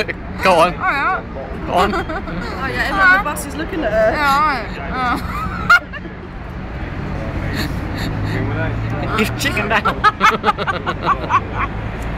Go on. Alright. Go on. Oh yeah, everyone on the bus is looking at her. Yeah, alright. He's chicken down.